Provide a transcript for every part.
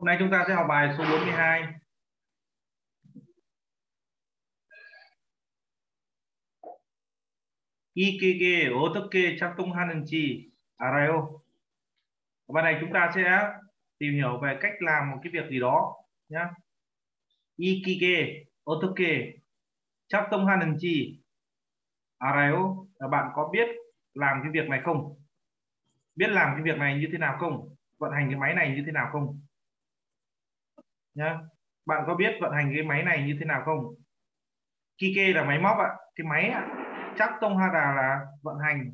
Hôm nay chúng ta sẽ học bài số 42. 이기계 어떻게 작동하는지 알아요? Bài này chúng ta sẽ tìm hiểu về cách làm một cái việc gì đó nhé. 이기계 어떻게 작동하는지 알아요? Là bạn có biết làm cái việc này không? Biết làm cái việc này như thế nào không? Vận hành cái máy này như thế nào không? Nhá. Bạn có biết vận hành cái máy này như thế nào không? Kike là máy móc ạ, cái máy ạ. 작동하다 là vận hành.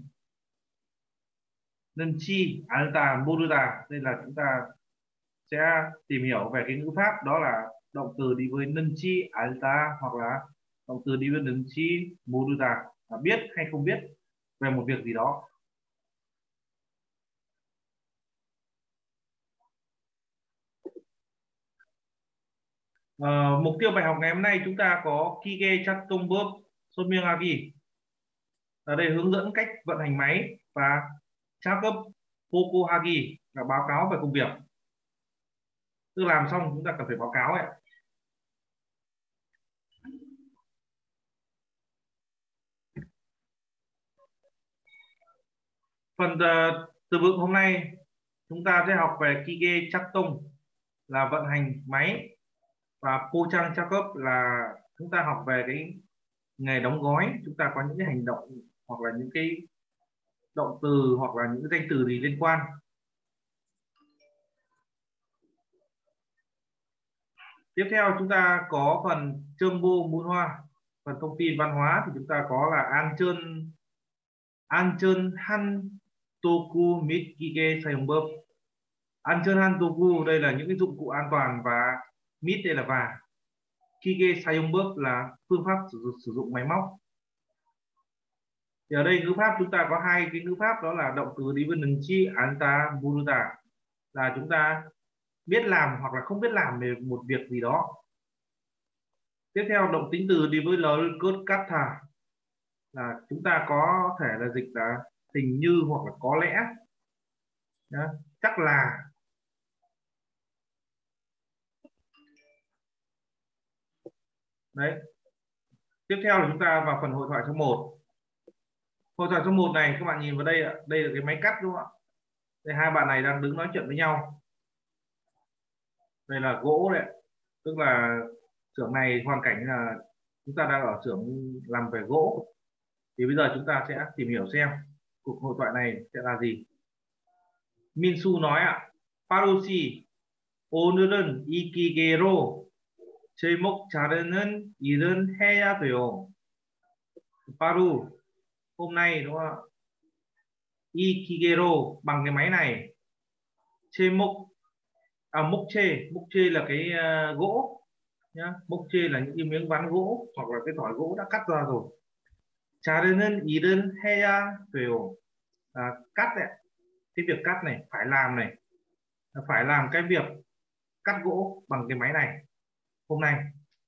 Nên chi alta moduda, đây là chúng ta sẽ tìm hiểu về cái ngữ pháp, đó là động từ đi với nên chi alta hoặc là động từ đi với nên chi moduda, là biết hay không biết về một việc gì đó. Mục tiêu bài học ngày hôm nay chúng ta có kike 작동법 설명하기, ở đây hướng dẫn cách vận hành máy, và 작업 보고하기 là báo cáo về công việc, tức làm xong chúng ta cần phải báo cáo ấy. Phần từ vựng hôm nay chúng ta sẽ học về kige 작동 là vận hành máy, và pochang 작업 là chúng ta học về cái nghề đóng gói. Chúng ta có những cái hành động hoặc là những cái động từ hoặc là những cái danh từ gì liên quan. Tiếp theo chúng ta có phần chương bô muôn hoa, phần thông tin văn hóa thì chúng ta có là 안전 한 도구 및 기계 사용법. 안전 한 도구 đây là những cái dụng cụ an toàn, và 및 đây là và. 기계 사용법 là phương pháp sử dụng máy móc. Thì ở đây ngữ pháp chúng ta có hai cái ngữ pháp, đó là động từ đi với 능chi anta buruta, là chúng ta biết làm hoặc là không biết làm về một việc gì đó. Tiếp theo động tính từ đi với lời cốt katha, là chúng ta có thể là dịch là hình như hoặc là có lẽ. Đó, chắc là. Đấy. Tiếp theo là chúng ta vào phần hội thoại số 1. Hội thoại số 1 này các bạn nhìn vào đây ạ, đây là cái máy cắt đúng không ạ? Đây, hai bạn này đang đứng nói chuyện với nhau. Đây là gỗ đấy, tức là xưởng này hoàn cảnh là chúng ta đang ở xưởng làm về gỗ. Thì bây giờ chúng ta sẽ tìm hiểu xem cuộc hội thoại này sẽ là gì. Minsu nói ạ, Parushi 오늘은 이 기계로 제목 자르는 일은 해야 돼요. Paru, hôm nay đúng không ạ? 이 기계로 bằng cái máy này. 제목, mốc chê là cái gỗ nhá. Mốc chê là những cái miếng ván gỗ hoặc là cái thỏi gỗ đã cắt ra rồi. 자르는 일은 해야 돼요. Cắt đấy, cái việc cắt này phải làm này, phải làm cái việc cắt gỗ bằng cái máy này hôm nay.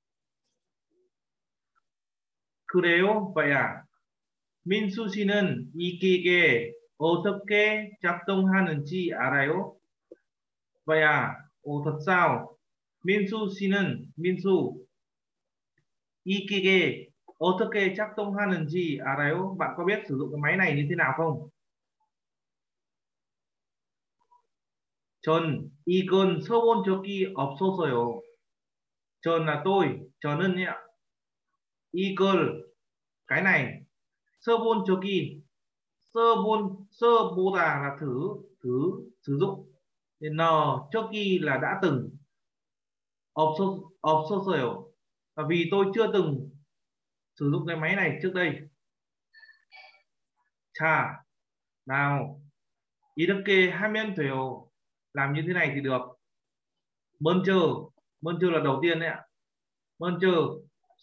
그래요? vậy à? 민수 씨는 이 기계 어떻게 작동하는지 알아요? vậy à? Ồ, thật sao? Minsu 씨는 Minsu 이 기계 어떻게 작동하는지 알아요? Bạn có biết sử dụng cái máy này như thế nào không? 전 이건 써본 적이 없어서요. 전 là tôi, 저는요. 이걸 cái này, 써본 적이, 써보다 là thử, sử dụng. Thì n 적이 là đã từng, 없었어요 và vì tôi chưa từng sử dụng cái máy này trước đây. 자, nào, 이렇게 하면 돼요. Làm như thế này thì được. 먼저, 먼저 là đầu tiên đấy ạ. 먼저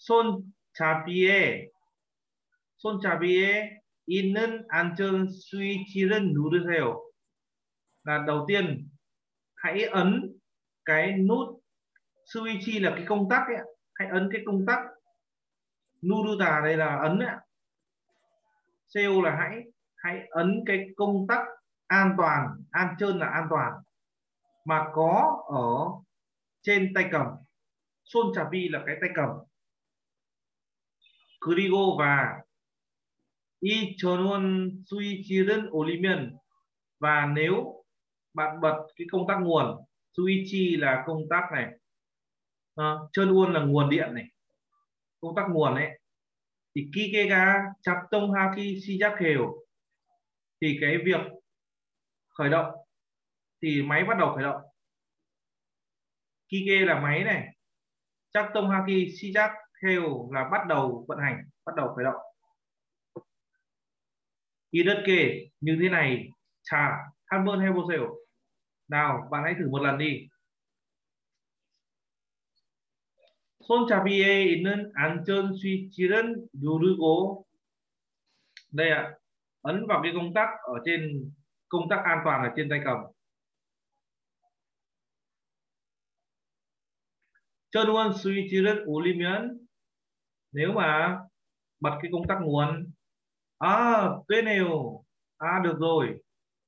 손잡이에 손잡이에 있는 안전 스위치를 누르세요. Là đầu tiên hãy ấn cái nút, switch là cái công tắc ấy, hãy ấn cái công tắc. Nuruta đây là ấn ấy. CO là hãy ấn cái công tắc an toàn, an trơn là an toàn, mà có ở trên tay cầm. 손잡이 là cái tay cầm. 그리고 và 이 전원 스위치를 올리면, và nếu bạn bật cái công tắc nguồn, switch là công tắc này, 전원 là nguồn điện này, công tắc nguồn ấy, thì 기계가 작동하기 시작해요, thì cái việc khởi động, thì máy bắt đầu khởi động. 기계 là máy này, 작동하기 시작해요 là bắt đầu vận hành, bắt đầu khởi động. 이렇게 như thế này. 자, 한번 해보세요. Nào, bạn hãy thử một lần đi. 손잡이에 있는 안전 스위치를 누르고, đây ạ, ấn vào cái công tắc ở trên, công tắc an toàn ở trên tay cầm. 전원 스위치를 올리면, nếu mà bật cái công tắc nguồn. 되네요. được rồi.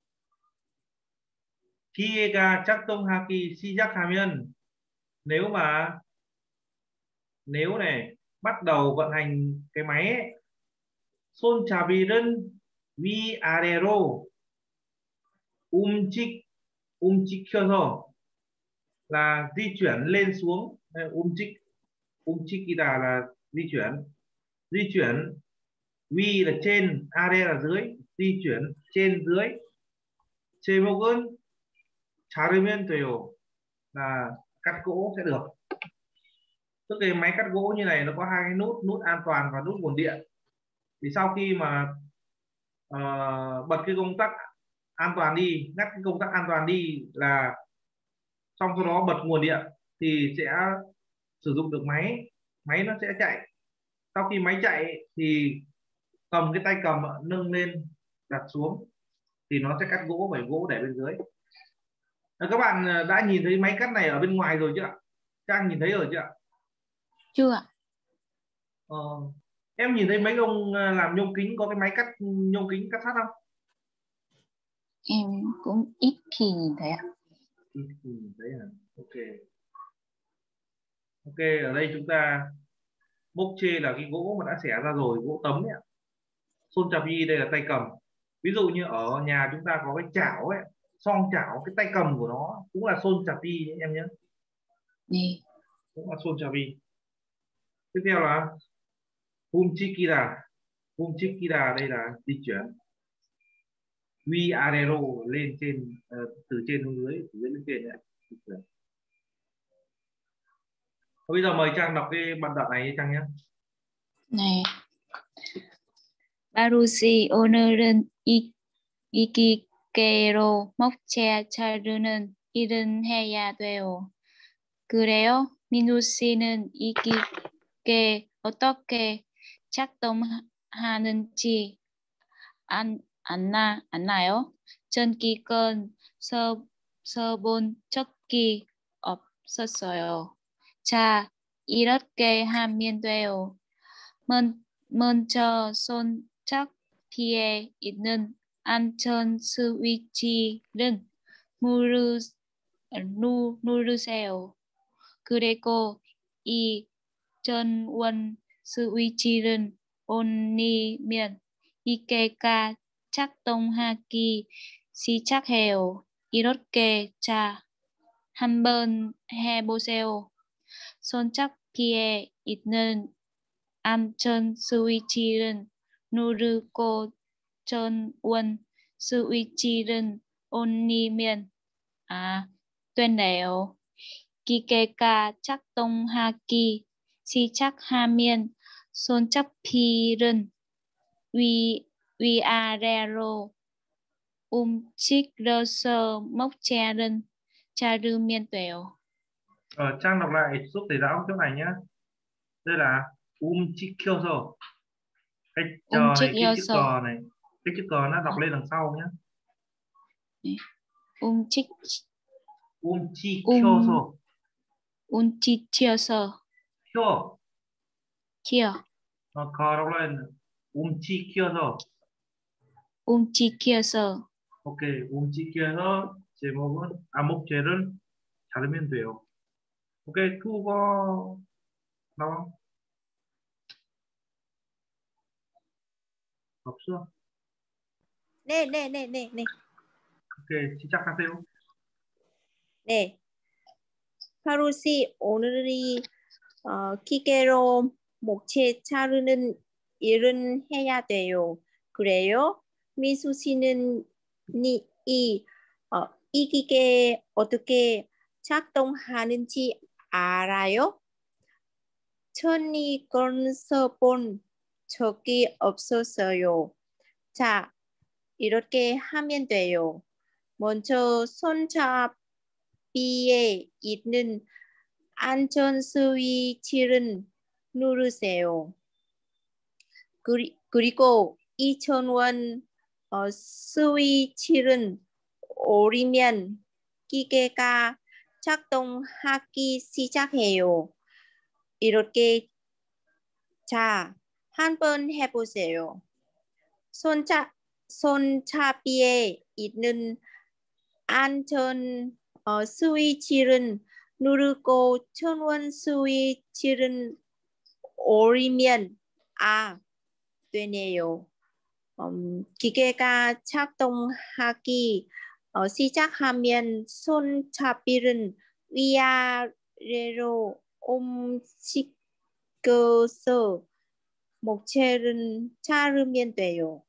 기계가 작동하기 시작하면, nếu mà, nếu này bắt đầu vận hành cái máy ấy, 손잡이는 위아래로 움직여서 là di chuyển lên xuống. 움직이다 là di chuyển. 위 là trên, 아래 là dưới, di chuyển trên dưới. 제목은 자르면 돼요 là cắt gỗ sẽ được. Tức cái máy cắt gỗ như này nó có hai cái nút an toàn và nút nguồn điện. Thì sau khi mà bật cái công tắc an toàn đi, ngắt cái công tắc an toàn đi là xong, sau đó bật nguồn điện thì sẽ sử dụng được máy nó sẽ chạy. Sau khi máy chạy thì cầm cái tay cầm nâng lên đặt xuống thì nó sẽ cắt gỗ, bởi gỗ để bên dưới. Các bạn đã nhìn thấy máy cắt này ở bên ngoài rồi chưa ạ? Trang nhìn thấy rồi chưa ạ? Chưa ạ. Em nhìn thấy mấy ông làm nhôm kính có cái máy cắt nhôm kính cắt sắt không? Em cũng ít khi nhìn thấy ạ. Ít khi nhìn thấy à? Ok, ở đây chúng ta mốc chê là cái gỗ mà đã xẻ ra rồi, gỗ tấm ấy. 손잡이 đây là tay cầm. Ví dụ như ở nhà chúng ta có cái chảo ấy, xoong chảo, cái tay cầm của nó cũng là 손잡이 em nhé. Đi. Cũng là 손잡이. Tiếp theo là 움직이다. 움직이다 đây là di chuyển. 위아래로 lên trên, từ trên xuống dưới, từ dưới lên trên đấy. Bây giờ mời Trang đọc cái bản đoạn này Trang nhé. 네. 바루시 오늘은 이기께로 목재 자르는 일은 해야 돼요. 그래요? 민우 씨는 이기께 어떻게 작동하는지 안나요? 전기건 써본 적이 없었어요. 자, 이렇게 하면 돼요. 먼저 손잡이에 있는 안전 스위치를 누르세요. 그리고 이 전원 스위치를 올리면 기계가 작동하기 시작해요. 이렇게 자, 한번 해보세요. 손잡이에 있는 안전 스위치를 누르고 전원 스위치를 올리면 되네요. 기계가 작동하기 시작하면 손잡이를 위아래로 움직여서 목재를 자르면 돼요. Trang đọc lại giúp thầy giáo chỗ này nhé. Đây là 움직여서. Cái chờ này, cái chữ cờ này, cái chữ cờ nó đọc lên đằng sau nhé. 움직여서. Cờ đọc lên. 움직여서. Ok, 움직여서 제목은 목재를 자르면 돼요. Ok, Thu có đọc không? Học chưa? 네, 네, 네, 네, 네. Ok, 시작하세요. 네. 하루씨, 오늘이 기계로 목재 자르는 일은 해야 돼요. 그래요? 미수 씨는 이 기계 어떻게 작동하는지 알아요? 천이 건서 본 적이 없었어요. 자, 이렇게 하면 돼요. 먼저 손잡이에 있는 안전 스위치를 누르세요. 그리고 2,000원 스위치를 올리면 기계가 작동하기 시작해요. 이렇게 자, 한번 해보세요. 손잡이에 있는 안전 스위치를 누르고 1,000원 스위치를 올리면 되네요. 기계가 작동하기 시작하면 손잡이를 위아래로 움직여서 목재를 자르면 돼요.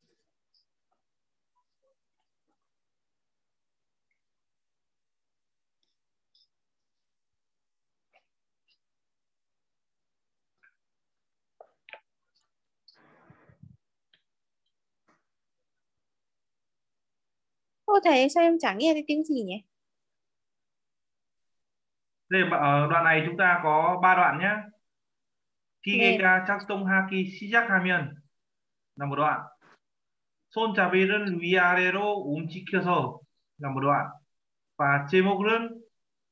Ô thầy sao em chẳng nghe thấy tiếng gì nhỉ? Đây, ở đoạn này chúng ta có 3 đoạn nhé. 네. 기계가 작동하기 시작하면 là một đoạn. 손잡이를 위아래로 움직여서 là một đoạn. Và 제목은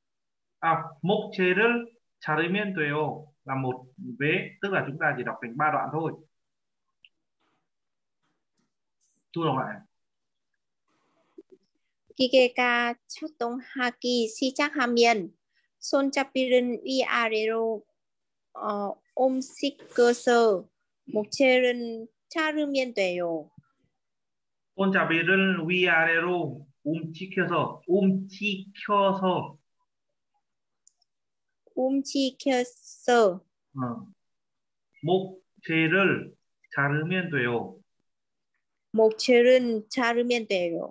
목재를 자르면 돼요 là một vế, tức là chúng ta chỉ đọc thành 3 đoạn thôi. Thu đọc lại. 기계가 작동하기 시작하면 손잡이를 위아래로 움직여서 목재를 자르면 돼요. 손잡이를 위아래로 움직여서 목재를 자르면 돼요. 목재를 자르면 돼요.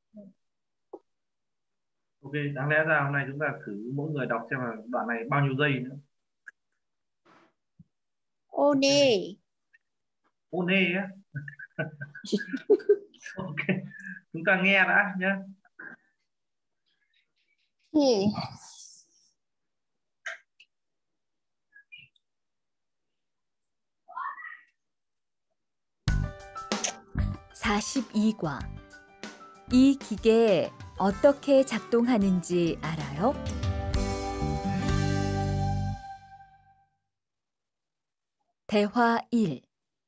Ok, đáng lẽ ra hôm nay chúng ta thử mỗi người đọc xem là đoạn này bao nhiêu giây nữa. Ô 네. Ô nê á. Ok, chúng ta nghe đã nhé. 네. 42과. 이 기계 어떻게 작동하는지 알아요? 대화 1.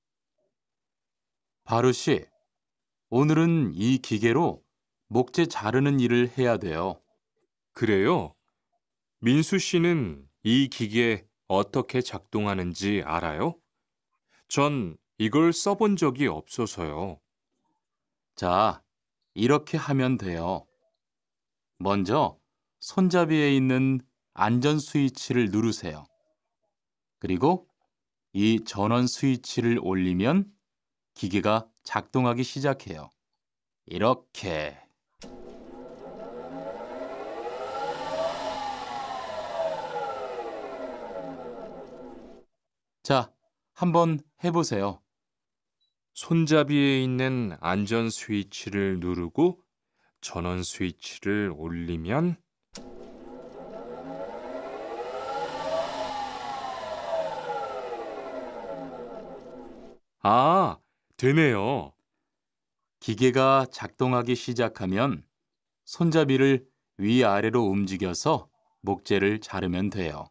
바루 씨, 오늘은 이 기계로 목재 자르는 일을 해야 돼요. 그래요? 민수 씨는 이 기계 어떻게 작동하는지 알아요? 전 이걸 써본 적이 없어서요. 자, 이렇게 하면 돼요. 먼저 손잡이에 있는 안전 스위치를 누르세요. 그리고 이 전원 스위치를 올리면 기계가 작동하기 시작해요. 이렇게. 자, 한번 해보세요. 손잡이에 있는 안전 스위치를 누르고 전원 스위치를 올리면 되네요. 기계가 작동하기 시작하면 손잡이를 위아래로 움직여서 목재를 자르면 돼요.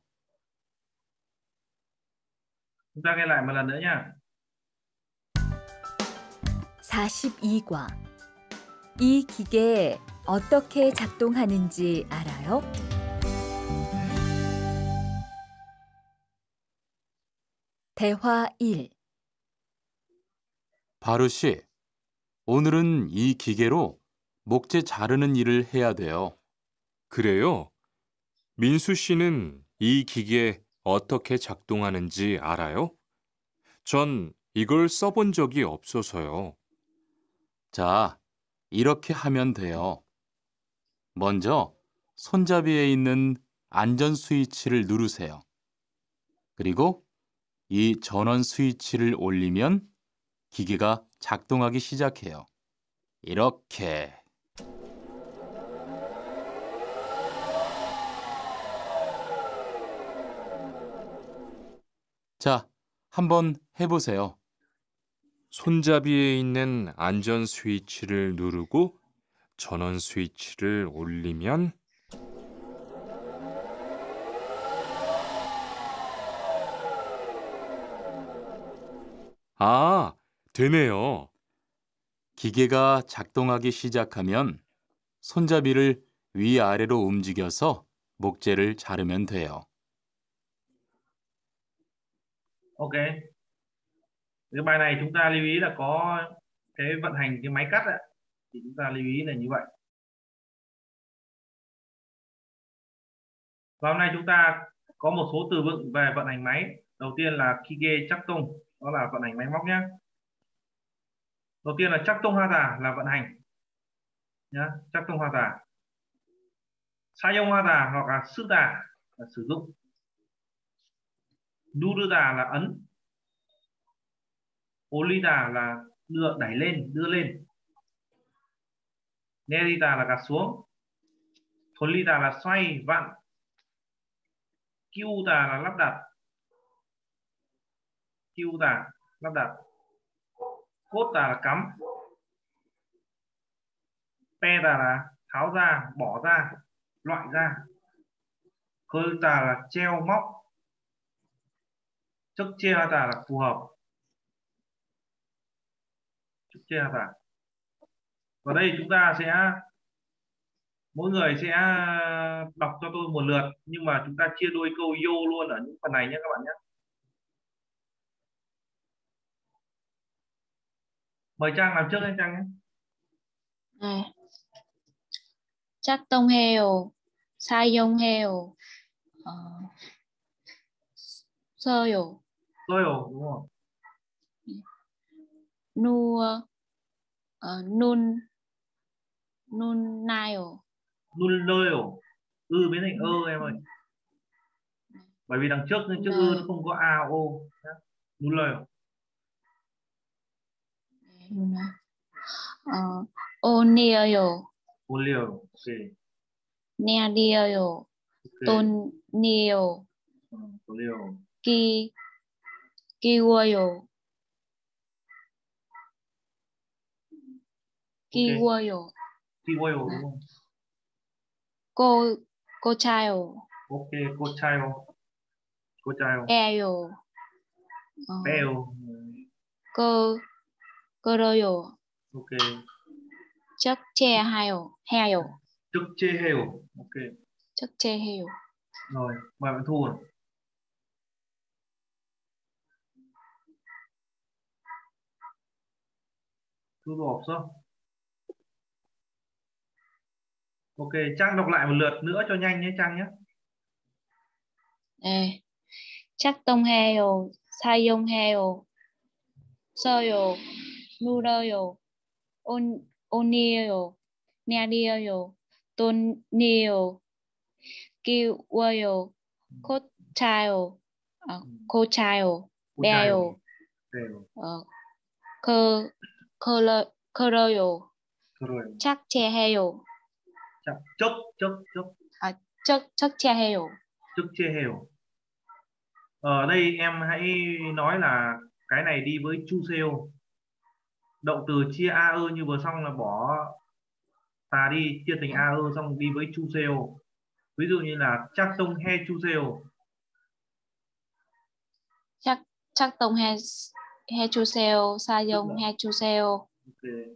Chúng ta nghe lại một lần nữa nha. 42과. 이 기계 어떻게 작동하는지 알아요? 대화 1. 바루 씨, 오늘은 이 기계로 목재 자르는 일을 해야 돼요. 그래요? 민수 씨는 이 기계 어떻게 작동하는지 알아요? 전 이걸 써본 적이 없어서요. 자, 이렇게 하면 돼요. 먼저 손잡이에 있는 안전 스위치를 누르세요. 그리고 이 전원 스위치를 올리면 기계가 작동하기 시작해요. 이렇게. 자, 한번 해보세요. 손잡이에 있는 안전 스위치를 누르고 전원 스위치를 올리면 아, 되네요. 기계가 작동하기 시작하면 손잡이를 위아래로 움직여서 목재를 자르면 돼요. Ok, cái bài này chúng ta lưu ý là có cái vận hành cái máy cắt ạ, thì chúng ta lưu ý là như vậy. Và hôm nay chúng ta có một số từ vựng về vận hành máy. Đầu tiên là Kige Chaktung, đó là vận hành máy móc nhé. Đầu tiên là Chaktung Hata là vận hành nhá, Chaktung Hata. Sayong Hata hoặc là Suda là sử dụng. Nuruda là ấn. Olida là đẩy lên, đưa lên. Nerida là gạt xuống. Tholida là xoay, vặn. Kyuta là lắp đặt. Kyuta lắp đặt. Kota là cắm. Peta là tháo ra, bỏ ra, loại ra. Kota là treo móc. Chokchehata là phù hợp. Chokchehata. Và đây chúng ta sẽ mỗi người sẽ đọc cho tôi một lượt, nhưng mà chúng ta chia đôi câu yo luôn ở những phần này nhé các bạn nhé. Mời Trang làm trước lên Trang nhé. 네. 작동해요. 사용해요. 써요. Tôi đúng không? nun nayo. Nulleo. Biến thành em ơi. Bởi vì đằng trước chữ nó không có a o. Nulleo. 오니어요. Olio. Ok. 네리어요. 돈니요. Olio. 끼워요. Okay. 끼워요. Kiwoyo đúng không? 고차요. Ok, Kochayo. Kochayo. 빼요. Peo. 끌어요. Ok. 적재해요. 해요. Chukcheheo. Ok. 적재해요. Rồi, mời bạn Thu. Thu 없어? Ok, Trang đọc lại một lượt nữa cho nhanh nhé Trang nhé. 네. 작동해요. 사용해요. 써요. 눌러요. 오니요. 내려요. 돈니요. 끼워요. 고차요. 고차요. 빼요. Peo. 걸어요. Rồi. 착취해요. 착취해요. Chukcheheo. Ở đây em hãy nói là cái này đi với chuseo. Động từ chia a ơ như vừa xong là bỏ tà đi, chia thành a ơ xong đi với chuseo. Ví dụ như là 작동해 주세요. 작동해 주세요. 사용해 주세요. Ok.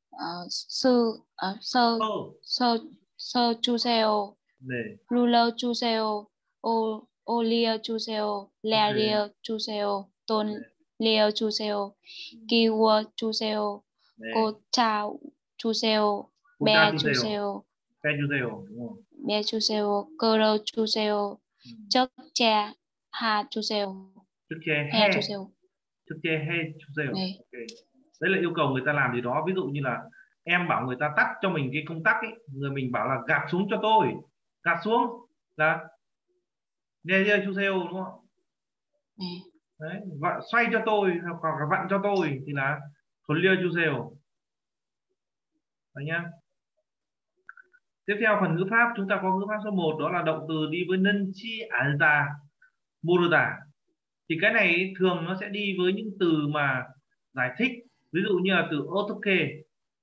써 주세요. 네. 눌러 주세요. 올려 주세요. 내려 주세요. tôn liêu 주세요. kiwa 주세요. Đấy. cô chào 주세요. Cô bé cha 주세요. Pe 주세요. Đúng không? bé 주세요. cơ 주세요. Ừ. chất cha hà 주세요. Trước che hè he. 주세요. Trước che he 주세요. 네. Ok. Đấy là yêu cầu người ta làm gì đó. Ví dụ như là em bảo người ta tắt cho mình cái công tắc ấy, người mình bảo là gạt xuống cho tôi, gạt xuống là nghe chưa 주세요, đúng không? 네. Đấy, xoay cho tôi hoặc là vặn cho tôi thì là 돌려 주세요. Đấy nhá. Tiếp theo phần ngữ pháp, chúng ta có ngữ pháp số 1, đó là động từ đi với 는지 알다, 모르다. Thì cái này thường nó sẽ đi với những từ mà giải thích, ví dụ như là từ 어떻게.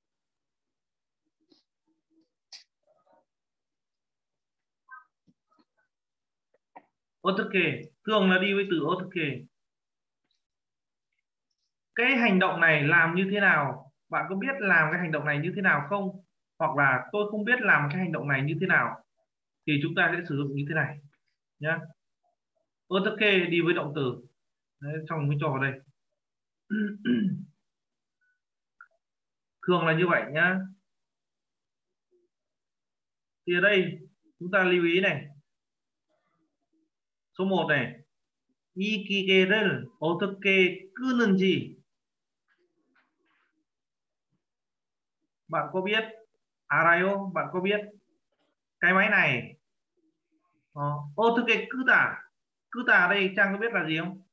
어떻게 thường là đi với từ 어떻게. Cái hành động này làm như thế nào? Bạn có biết làm cái hành động này như thế nào không? Hoặc là tôi không biết làm cái hành động này như thế nào, thì chúng ta sẽ sử dụng như thế này nhé. 어떻게 đi với động từ. Đấy, trong cái trò đây thường là như vậy nhá. Thì ở đây chúng ta lưu ý này, số 1 này, 이 기계를 어떻게 끄는지. Bạn có biết 알아요? Bạn có biết cái máy này 어떻게 끄다. 끄다 ở đây Trang có biết là gì không?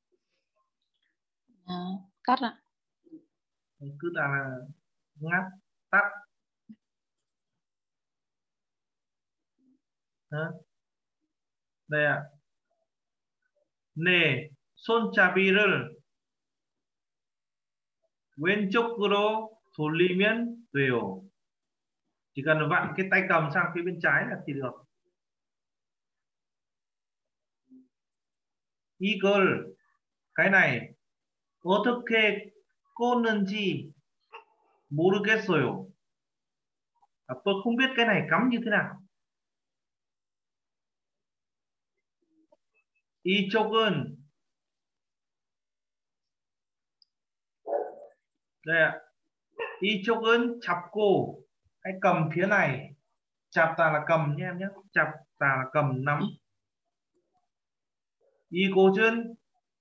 tắt ạ. 끄다 là ngắt, tắt. Đây ạ. 네, 손잡이를 왼쪽으로 돌리면 돼요. Chỉ cần vặn cái tay cầm sang phía bên trái là thì được. 이걸, cái này, 어떻게 꽂는지 모르겠어요. Tôi không biết cái này cắm như thế nào. 이쪽은, đây ạ. 이쪽은 잡고, hãy cầm phía này. 잡다 là cầm nhé em nhé. 잡다 là cầm, nắm. 이곳은,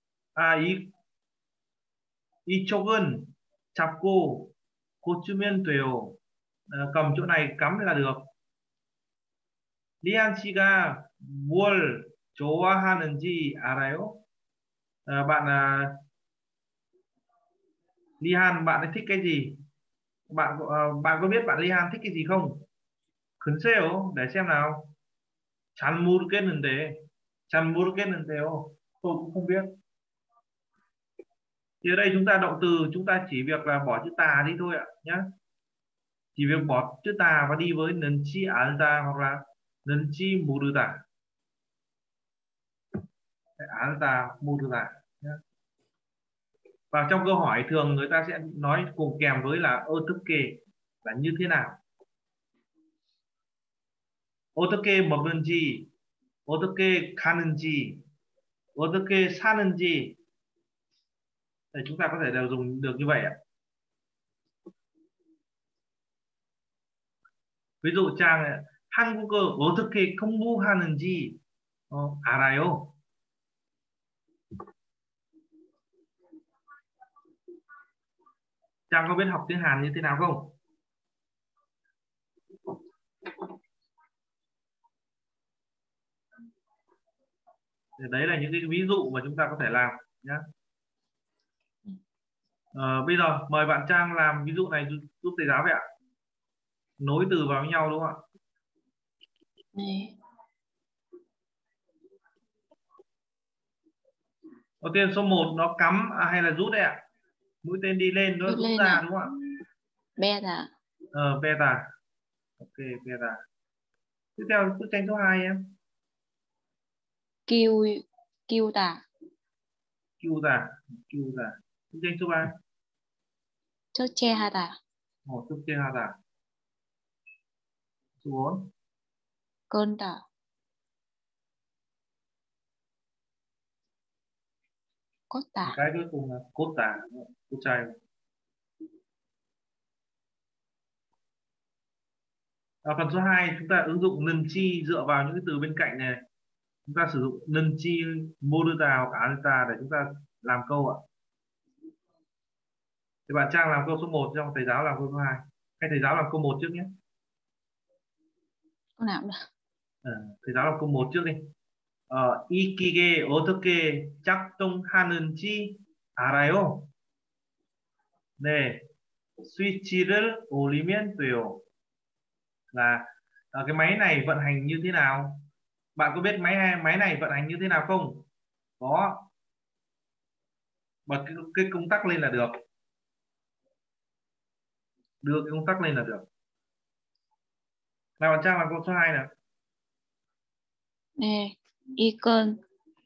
이쪽은 잡고 고치면 돼요. cầm chỗ này cắm là được. 리안 씨가 뭘 좋아하는지 알아요? Bạn Lihan, bạn ấy thích cái gì? Bạn có biết bạn Lihan thích cái gì không? 글쎄요, để xem nào. 잘 모르겠는데. 잘 모르겠는데요. Tôi cũng không biết. Thì ở đây chúng ta động từ, chúng ta chỉ việc là bỏ chữ tà đi thôi ạ nhé. Chỉ việc bỏ chữ tà và đi với 는지 알다 hoặc là 는지 모르다. 알다, 모르다 nhé. Và trong câu hỏi thường người ta sẽ nói cùng kèm với là 어떻게 là như thế nào. 어떻게 먹는지, 어떻게 가는지, 어떻게 사는지. Để chúng ta có thể đều dùng được như vậy ạ. ví dụ Trang 한국어 어떻게 공부하는지 알아요. Trang có biết học tiếng Hàn như thế nào không? Thì đấy là những cái ví dụ mà chúng ta có thể làm nhé. Bây giờ mời bạn Trang làm ví dụ này giúp thầy giáo vậy ạ. Nối từ vào với nhau đúng không ạ? 네. Đầu tiên số 1 nó cắm hay là rút đây ạ? Mũi tên đi lên nó rút ra đúng không ạ? 베다. Beta. Ok, beta. Tiếp theo bức tranh số 2 em. 끼우다. Kyuda. Bức tranh số 3. 첫째하다. 첫째하다. Số 4. 건다. 꽂다. cái cuối cùng là cốt tả, cốt trai. Ở phần số 2 chúng ta ứng dụng nân chi dựa vào những cái từ bên cạnh này. Chúng ta sử dụng nân chi moduta hoặc alta để chúng ta làm câu ạ. Thì bạn Trang làm câu số 1, trong thầy giáo làm câu số 2. Hay thầy giáo làm câu 1 trước nhé. Câu nào cũng được. Thầy giáo làm câu 1 trước đi. 이기계 어떻게 작동하는지 알아요? 네, 스위치를 올리면 돼요. Là cái máy này vận hành như thế nào? Bạn có biết máy này vận hành như thế nào không? Có. Bật cái công tắc lên là được. Đưa cái công tắc lên là được. Nào bạn Trang làm câu số 2 nào. 네, 이건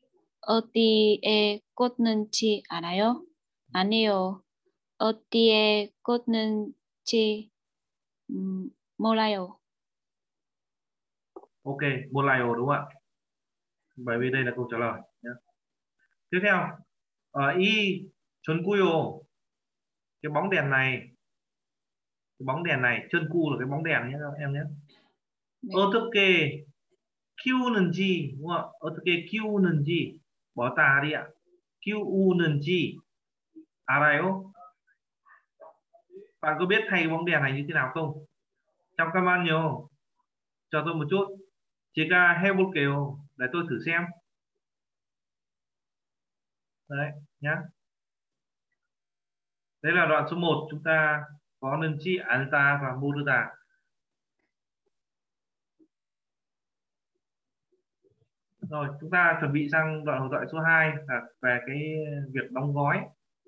어디에 꽂는지 알아요? 아니요. 어디에 꽂는지 몰라요. Ok, 몰라요 đúng không ạ? Bởi vì đây là câu trả lời nhé. Tiếp theo, y chân cuyo, cái bóng đèn này, chân cu là cái bóng đèn nhé em nhé. 어떻게 키우는지, đúng không ạ? 어떻게 키우는지, bỏ tà đi ạ. 키우는지 알아요? Bạn có biết thay bóng đèn này như thế nào không? 잠깐만요. Cho tôi một chút. 제가 해볼게요. Để tôi thử xem. Đấy nhá. Đấy là đoạn số 1, chúng ta có nân-chi, alta và moduta. Rồi, chúng ta chuẩn bị sang đoạn hội thoại số 2 là về cái việc đóng gói.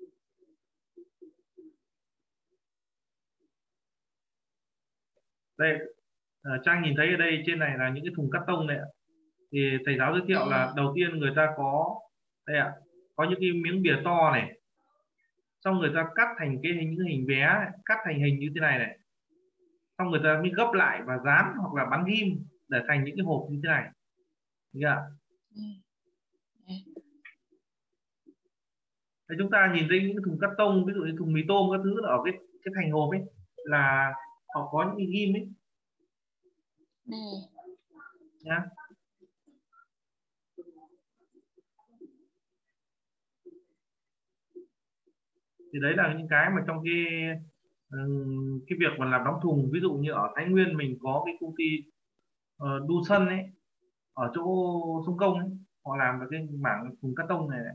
Đây, Trang nhìn thấy ở đây trên này là những cái thùng cắt tông này ạ. Thì thầy giáo giới thiệu là đầu tiên người ta có đây ạ, có những cái miếng bìa to này, xong người ta cắt thành những hình vé này, cắt thành hình như thế này này, xong người ta mới gấp lại và dán hoặc là bắn ghim để thành những cái hộp như thế này. Được chưa? Thế chúng ta nhìn thấy những thùng cắt tông, ví dụ như thùng mì tôm các thứ ở cái thành hộp ấy là họ có những cái ghim ấy. Nhá. Thì đấy là những cái mà trong cái việc mà làm đóng thùng. Ví dụ như ở Thái Nguyên mình có cái công ty Đu Sân ấy, ở chỗ sông Công ấy, họ làm được cái mảng thùng cắt tông này.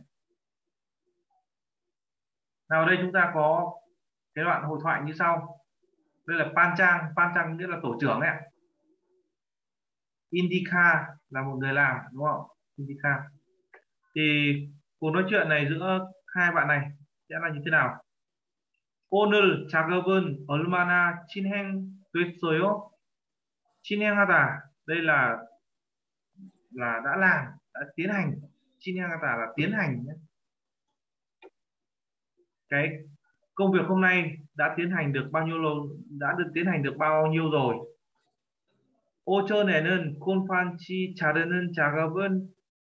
Nào ở đây chúng ta có cái đoạn hội thoại như sau. Đây là Panchang nghĩa là tổ trưởng ấy ạ. Indika là một người làm, đúng không? Indika. Thì cuộc nói chuyện này giữa hai bạn này sẽ là như thế nào? 오늘 작업은 얼마나 진행됐어요? 진행하다 đây là đã làm, đã tiến hành. 진행하다 là tiến hành nhé. Cái công việc hôm nay đã tiến hành được bao nhiêu lâu, đã được tiến hành được bao nhiêu rồi? 오전에는 콘판치 자르는 작업은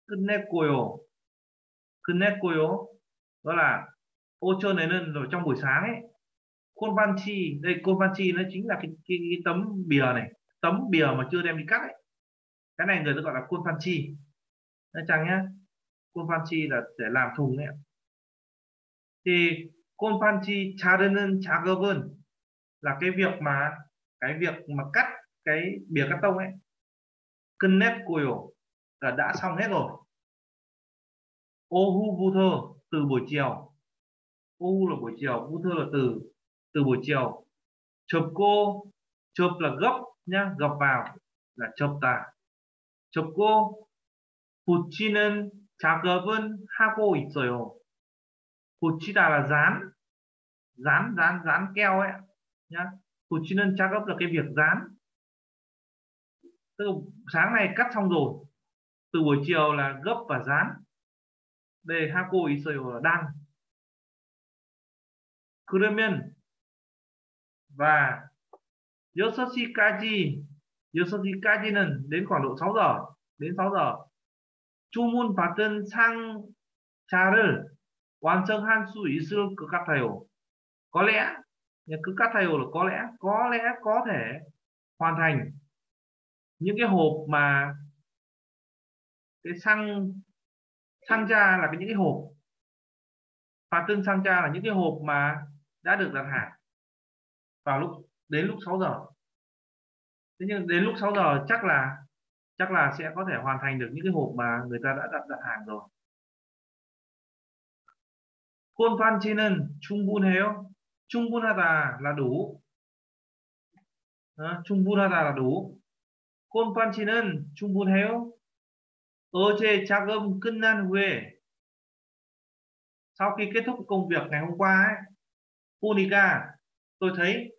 끝냈고요. Đó là 오전에는 rồi trong buổi sáng ấy. 콘판치, đây 콘판치 nó chính là cái tấm bìa này, tấm bìa mà chưa đem đi cắt ấy. Cái này người ta gọi là 콘판치. Đây Trang nhé. 콘판치 là để làm thùng ấy. Thì 콘판치 자르는 작업은 là cái việc mà cắt cái bìa cắt tông ấy. 끝냈고요 là đã xong hết rồi. 오후부터 từ buổi chiều. 오후 là buổi chiều, bu터 là từ buổi chiều. 접고, 접là gấp nhá, gập vào là 접다. 접고 붙이는 작업은 하고 있어요. 붙이다 là dán keo ấy nhá. 붙이는 작업 là cái việc dán. Tức là sáng nay cắt xong rồi, từ buổi chiều là gấp và dán. Đây 하고 있어요 là đang. 그러면 và 6시까지는 đến khoảng độ 6 giờ, đến 6 giờ. 주문 받은 상자를 완성할 수 있을 것 같아요. Có lẽ, cứ 같아요 là có lẽ có thể hoàn thành. Những cái hộp mà cái 상자 là những cái hộp, 파튼 상자 là những cái hộp mà đã được đặt hàng vào đến lúc 6 giờ. Thế nhưng đến lúc 6 giờ chắc là sẽ có thể hoàn thành được những cái hộp mà người ta đã đặt hàng rồi. 콘판치는 충분해요. 충분하다 là đủ. 충분하다 là đủ. 콘판치는 충분해요. 어제 작업 끝난 후에, sau khi kết thúc công việc ngày hôm qua ấy, 보니까 tôi thấy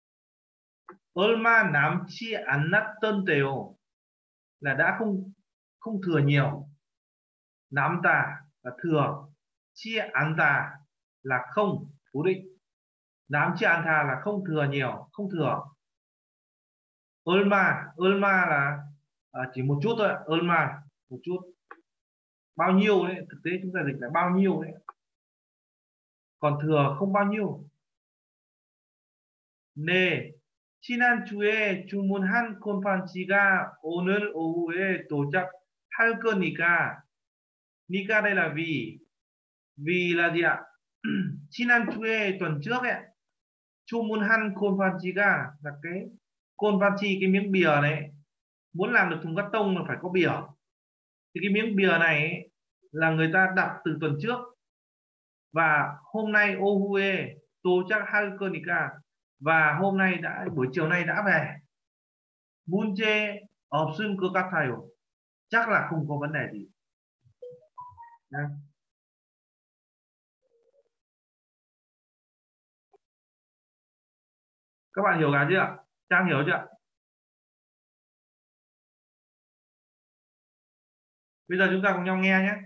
얼마 남지 않았던데요, là đã không thừa nhiều. 남다 là thừa, chi 않다 là không, cố định. 남지 않다 là không thừa nhiều, không thừa. 얼마 là chỉ một chút thôi, 얼마 một chút, bao nhiêu đấy, thực tế chúng ta dịch là bao nhiêu đấy, còn thừa không bao nhiêu. 네, 지난주에 주문한 콘판치가 오늘 오후에 도착할 거니까. Nika đây là vì là gì ạ? 지난주에 tuần trước ấy, 주문한 콘판치가 là cái 콘판치, cái miếng bìa này, muốn làm được thùng cắt tông là phải có bìa. Thì cái miếng bìa này ấy, là người ta đặt từ tuần trước, và hôm nay 오후에 도착할 거니까, và hôm nay buổi chiều nay đã về. 문제 없을 것 같아요. Chắc là không có vấn đề gì. Đấy. Các bạn hiểu cả chưa? Trang hiểu chưa? Bây giờ chúng ta cùng nhau nghe nhé.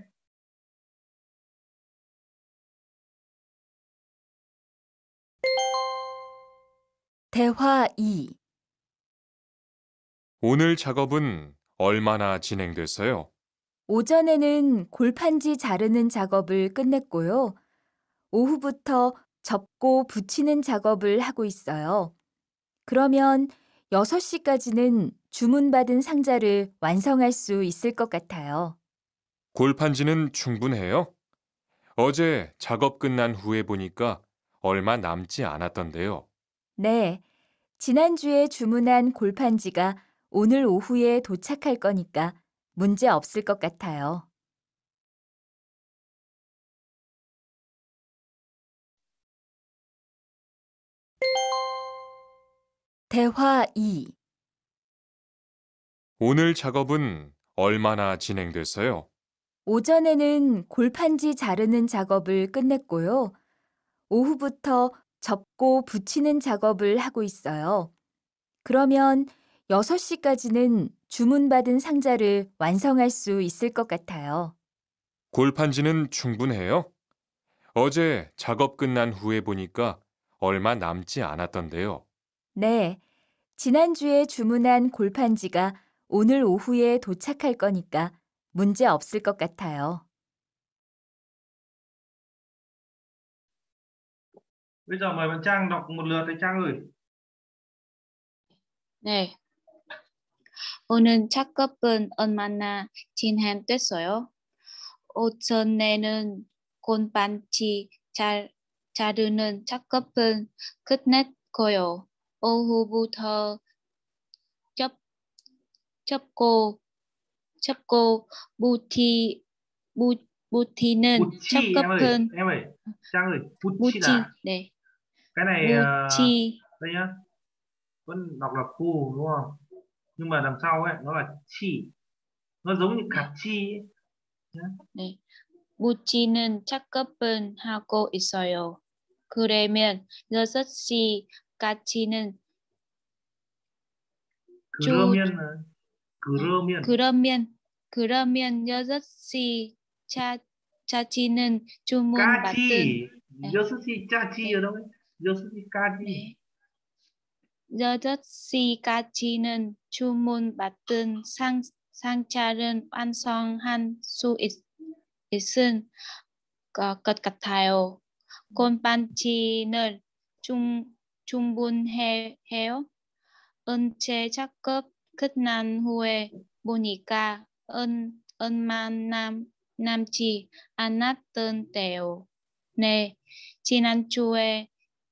대화 2. 오늘 작업은 얼마나 진행됐어요? 오전에는 골판지 자르는 작업을 끝냈고요. 오후부터 접고 붙이는 작업을 하고 있어요. 그러면 6시까지는 주문받은 상자를 완성할 수 있을 것 같아요. 골판지는 충분해요? 어제 작업 끝난 후에 보니까 얼마 남지 않았던데요. 네, 지난주에 주문한 골판지가 오늘 오후에 도착할 거니까 문제 없을 것 같아요. 대화 2. 오늘 작업은 얼마나 진행됐어요? 오전에는 골판지 자르는 작업을 끝냈고요. 오후부터 접고 붙이는 작업을 하고 있어요. 그러면 6시까지는 주문받은 상자를 완성할 수 있을 것 같아요. 골판지는 충분해요? 어제 작업 끝난 후에 보니까 얼마 남지 않았던데요. 네, 지난주에 주문한 골판지가 오늘 오후에 도착할 거니까 문제 없을 것 같아요. Bây giờ mời bạn Trang đọc một lượt đấy Trang ơi. 네. 오늘 작업은 얼마나 진행됐어요? 오전에는 곤반치 자르는 작업을 끝냈고요. 오후부터 접고 붙이는 작업은 em ơi, Trang ơi, 무치, 붙이다. 네. Cái này 무치, đây nhá, vẫn đọc là khu đúng không? Nhưng mà đằng sau ấy nó là chi, nó giống như cả chi ấy. 네. 무치는 작업을 하고 있어요. 그러면 6시까지는 그러면 6시까지는 주문받은 6시 짜치 ở đâu ấy? 6시까지. 6시까지는 주문받은 상자를 완성할 수 있은 것 같아요. 콘반지는 충분해요. 은채 작업 끝난 후에 보니까 얼마 남지 않았던데요. 네, 지난주에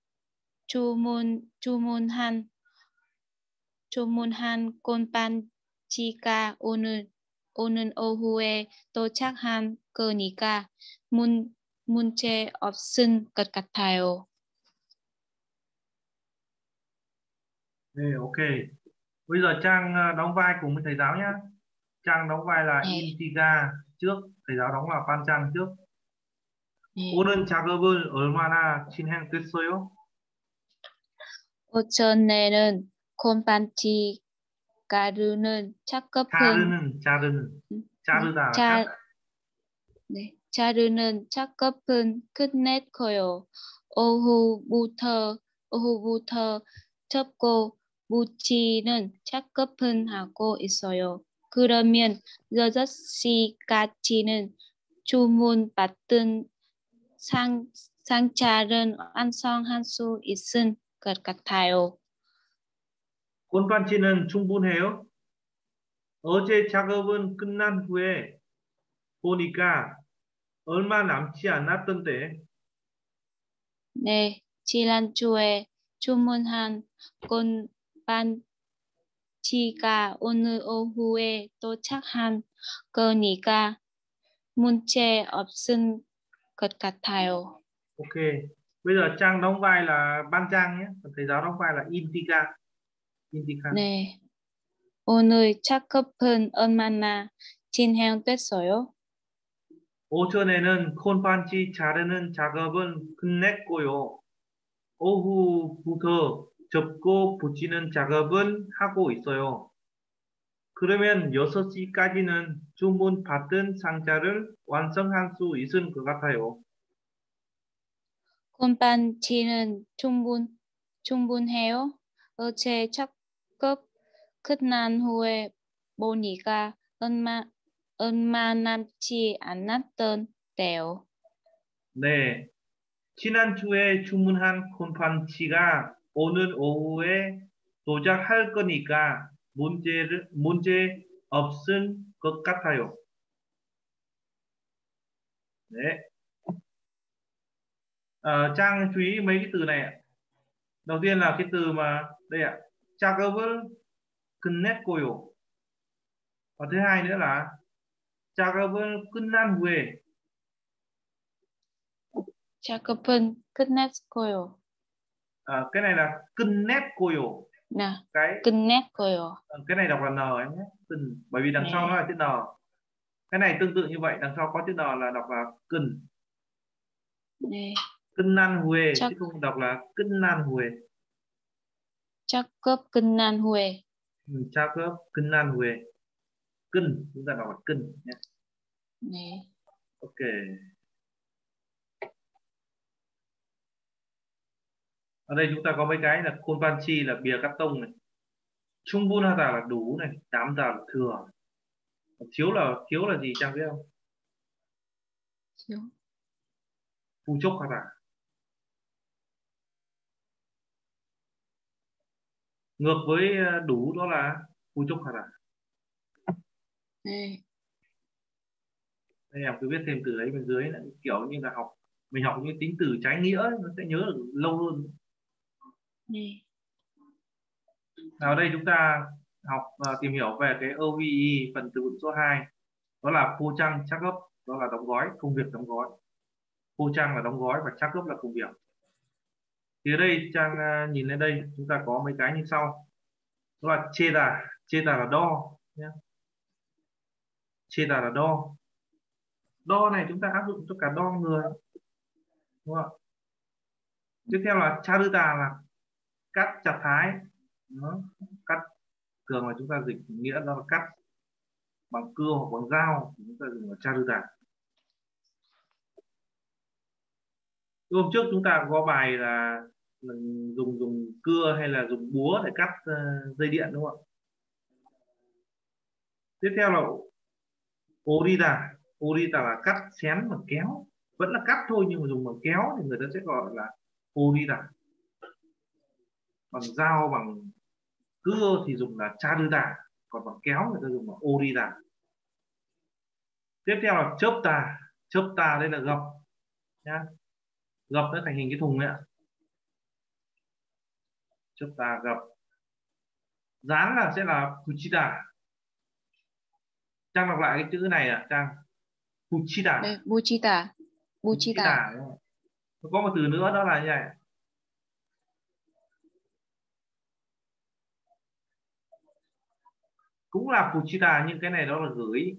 주문한 콘반지가 오늘 오후에 도착한 거니까 문제 없은 것 같아요. Đây, ok. Bây giờ Trang đóng vai cùng với thầy giáo nhé. Trang đóng vai là 네. Intiga trước, thầy giáo đóng là Panchan trước. 네. 오늘 작업을 얼마나 진행됐어요? 오전에는 콘반지 가루는 자르다, 자, cắt. 네, 자르는 작업은 끝냈고요. 오후부터 접고 묻히는 작업은 하고 있어요. 그러면 6시까지는 주문받은 상자를 완성할 수 있을 것 같아요. 콘반치는 충분해요? 어제 작업은 끝난 후에 보니까 얼마 남지 않았던데. 네, 지난주에 주문한 콘반지가 오늘 오후에 도착한 거니까 문제 없은 것 같아요. Ok. Bây giờ Trang đóng vai là Ban Trang nhé. Còn thầy giáo đóng vai là Intika. 네, 오늘 작업은 얼마나 진행됐어요? 오전에는 콘반치 자르는 작업은 끝냈고요. 오후부터 접고 붙이는 작업은 하고 있어요. 그러면 6시까지는 주문 받은 상자를 완성할 수 있을 것 같아요. 콘반지는 충분해요. 어제 작업 끝난 후에 보니까 얼마 남지 않았던데요. 네. 지난주에 주문한 콘반치가 오늘 오후에 도착할 거니까 문제 없을 것 같아요. Đấy. Trang chú ý mấy cái từ này ạ. Đầu tiên là cái từ mà đây ạ, 작업을 끝냈고요. Và thứ hai nữa là 작업을 끝난 후에. 작업은 끝냈고요. Cái này là 끝냈고요. 네, Cái 끝냈고요. cái này đọc là N em nhé. Bởi vì đằng sau nó là chữ N. Cái này tương tự như vậy, đằng sau có chữ N là đọc là cần. 네. 끝난 후에 chứ không đọc là 끝난 후에. 작업 끝난 후에. 작업 끝난 후에. Cần, chúng ta đọc là cần nhé. 네. Ok. Ở đây chúng ta có mấy cái là 콘반치 là bìa cắt tông này, 충분하다 là đủ này, 남다 là thừa, thiếu là gì Trang biết không? 부족하다. Ngược với đủ đó là 부족하다. 네. Đây em cứ viết thêm từ đấy bên dưới là kiểu như là mình học những tính từ trái nghĩa nó sẽ nhớ được lâu hơn. 네. Nào đây chúng ta học tìm hiểu về cái OVE phần từ vựng số 2. Đó là 포장 작업, đó là đóng gói, công việc đóng gói. 포장 là đóng gói và 작업 là công việc. Thì ở đây Trang nhìn lên đây chúng ta có mấy cái như sau. Đó là cheta là đo nhé. Cheta là đo. Đo này chúng ta áp dụng cho cả đo người, đúng không? Tiếp theo là 자르다 là cắt, chặt thái. Đó. Cắt thường là chúng ta dịch nghĩa đó là cắt bằng cưa hoặc bằng dao, chúng ta dùng là 자르다. Hôm trước chúng ta có bài là dùng cưa hay là dùng búa để cắt dây điện, đúng không ạ? Tiếp theo là orida là cắt xén bằng kéo. vẫn là cắt thôi nhưng mà dùng bằng kéo thì người ta sẽ gọi là orida. Bằng dao, bằng cưa thì dùng là charuda, còn bằng kéo người ta dùng là orida. Tiếp theo là chớp ta đây là gập nhá, gập nó thành hình cái thùng ấy ạ. Chớp ta gập. Dán là sẽ là fuchida. Trang đọc lại cái chữ này ạ, Trang. Fuchida. 네, 무지다. 무지다. Đúng không? Có một từ nữa đó là như này. Cũng là fuchida nhưng cái này đó là gửi.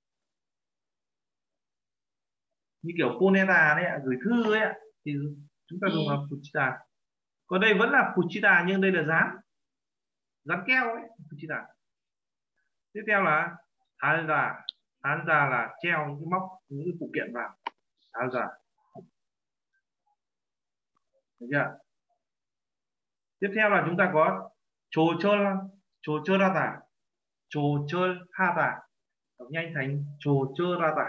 Như kiểu poneta đấy ạ, gửi thư ấy ạ, thì chúng ta dùng là fuchida. Còn đây vẫn là fuchida nhưng đây là dán keo ấy, fuchida. Tiếp theo là handa là treo những cái móc, những cái phụ kiện vào. Handa. Được chưa? Tiếp theo là chúng ta có 조절하다. 조절하다. Đọc nhanh thành 조절하다.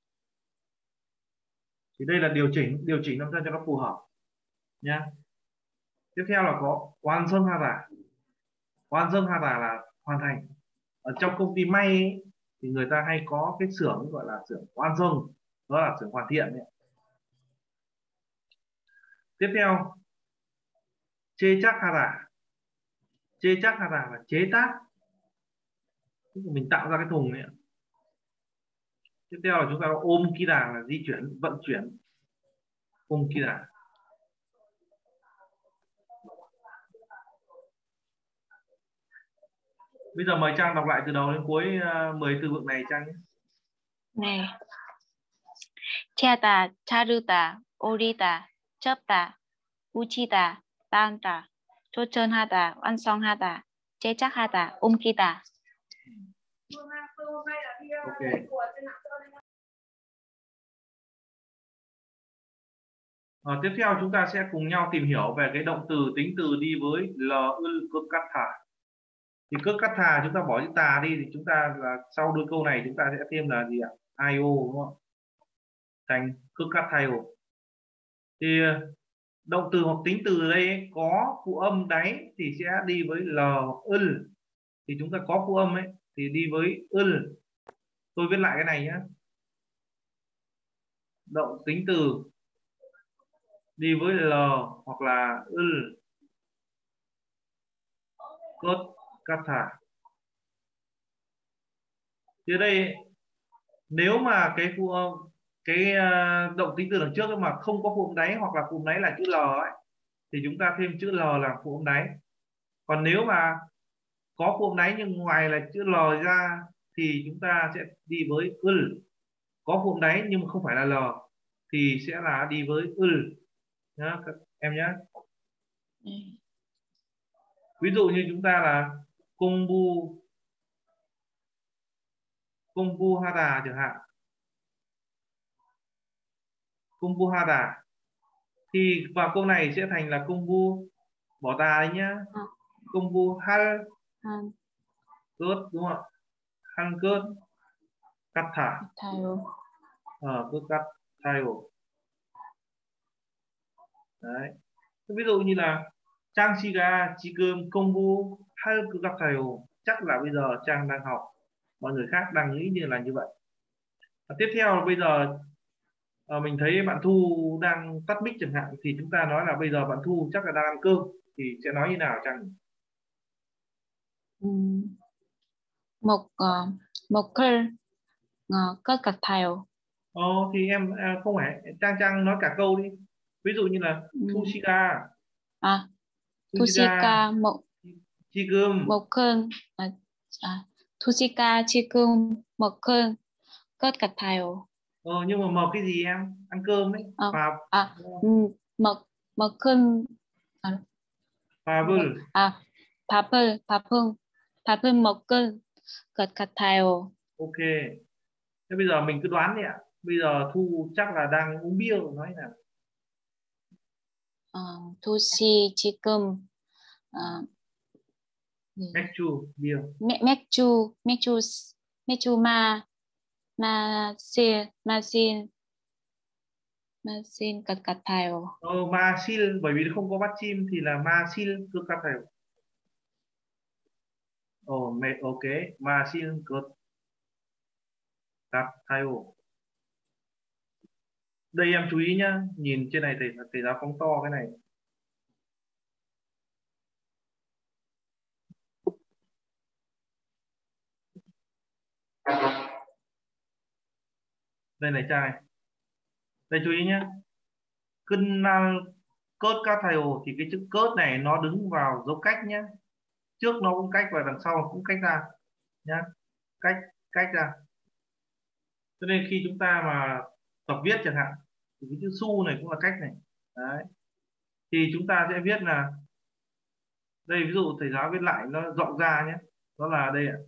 Thì đây là điều chỉnh làm sao cho nó phù hợp nhá. Tiếp theo là có 완성하다. 완성하다 là hoàn thành. Ở trong công ty may ấy, thì người ta hay có cái xưởng gọi là xưởng 완성, đó là xưởng hoàn thiện ấy. Tiếp theo 제작하다. 제작하다 là chế tác, mình tạo ra cái thùng này. Tiếp theo là chúng ta có 옮기다 là di chuyển, vận chuyển. 옮기다. Bây giờ mời Trang đọc lại từ đầu đến cuối 10 từ vựng này Trang nhé. 네. 채다, 자르다, 오리다, 접다, 붙이다, 딴다, 조천하다, 완성하다, 제작하다, 옮기다. Ok. Tiếp theo chúng ta sẽ cùng nhau tìm hiểu về cái động từ tính từ đi với l-ul-cơ-cát-thà. Thì cơ-cát-thà chúng ta bỏ chữ tà đi thì chúng ta là sau đôi câu này chúng ta sẽ thêm là gì ạ? Io đúng không? Thành cơ-cát-thà-io. Thì động từ hoặc tính từ đây ấy, có phụ âm đáy thì sẽ đi với l-ul. Thì chúng ta có phụ âm ấy thì đi với ul. Tôi viết lại cái này nhé. Động tính từ đi với l hoặc là ul, cơ-cát-thà. Thì đây nếu mà cái động tính từ đằng trước mà không có phụ âm đáy hoặc là phụ âm đáy là chữ l ấy thì chúng ta thêm chữ l là phụ âm đáy. Còn nếu mà có phụ âm đáy nhưng ngoài là chữ l ra thì chúng ta sẽ đi với ul. Có phụ âm đáy nhưng mà không phải là l thì sẽ là đi với ul nhá các em nhé. Ví dụ như chúng ta là 공부하다 chẳng hạn. 공부하다 thì vào câu này sẽ thành là 공부 bỏ tà đấy nhá. 공부할 끝 đúng không ạ? 할 끝 같아. 끝 같아요. Đấy. Ví dụ như là Trang 씨가 지금 공부할 것 같아요. Chắc là bây giờ Trang đang học. Mọi người khác đang nghĩ như là như vậy. Tiếp theo là bây giờ mình thấy bạn Thu đang tắt mic chẳng hạn thì chúng ta nói là bây giờ bạn Thu chắc là đang ăn cơm thì sẽ nói như nào Trang? 먹을 것 같아요. Thì em không phải Trang nói cả câu đi. Ví dụ như là Thu시가 투시가 지금 투시가 지금 먹을 것 같아요. Nhưng mà mời cái gì em? Ăn cơm đấy. 먹은 밥을 먹을 것 같아요. Ok. Thế bây giờ mình cứ đoán đi ạ. Bây giờ Thu chắc là đang uống bia nói nào. 투시 지금 맥주 bia. 맥주 마신 마실 것 같아요. 마실 bởi vì không có bắt chim thì là masil 것 같아요. Ok, masil 것 같아요. Đây em chú ý nhá, nhìn trên này thầy giáo phóng to cái này. Đây này trai. Đây chú ý nhá. Cân cớt catio thì cái chữ cớt này nó đứng vào dấu cách nhé. Trước nó cũng cách và đằng sau cũng cách ra nhá. Cách ra. Cho nên khi chúng ta mà tập viết chẳng hạn thì cái chữ su này cũng là cách này. Đấy. Thì chúng ta sẽ viết là đây, ví dụ thầy giáo viết lại nó rộng ra nhé. Đó là đây ạ.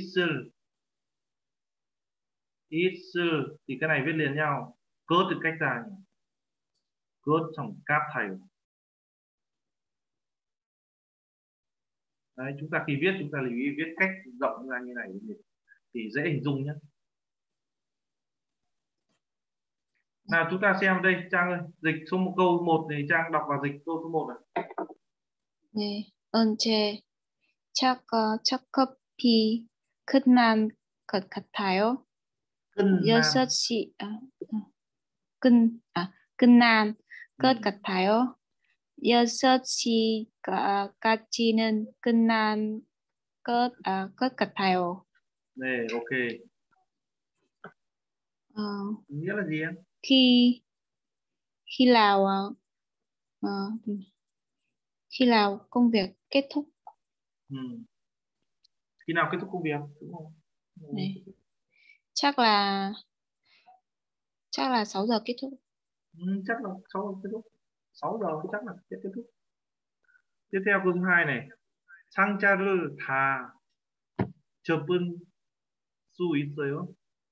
Isl thì cái này viết liền nhau. Cớt thì cách ra nhỉ. Cớt xong cáp thầy. Đấy, chúng ta khi viết chúng ta lưu ý viết cách rộng ra như này thì dễ hình dung nhé. Nào chúng ta xem đây Trang ơi, dịch số một câu 1 thì Trang đọc và dịch câu số 1 này. 네, 언제 작업이 끝난 것 같아요? Cân 6시, 끝난 것 같아요. 6시까지는 끝난 것 같아요. này, ok. Nghĩa là gì em? khi nào công việc kết thúc. Khi nào kết thúc công việc đúng không? 네. chắc là 6 giờ kết thúc. Chắc là 6 giờ kết thúc. 6 giờ chắc là sẽ kết thúc. Tiếp theo câu thứ 2 này. 상자를 다 접은 수 있어요?